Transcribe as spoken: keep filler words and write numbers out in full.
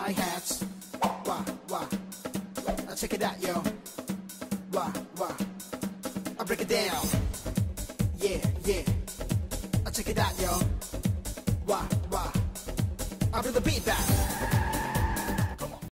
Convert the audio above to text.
hi-hats. Wah, wah. Now check it out, yo. Wah, wah. I break it down. Yeah, yeah. I check it out, yo. Wah, wah. I bring the beat back.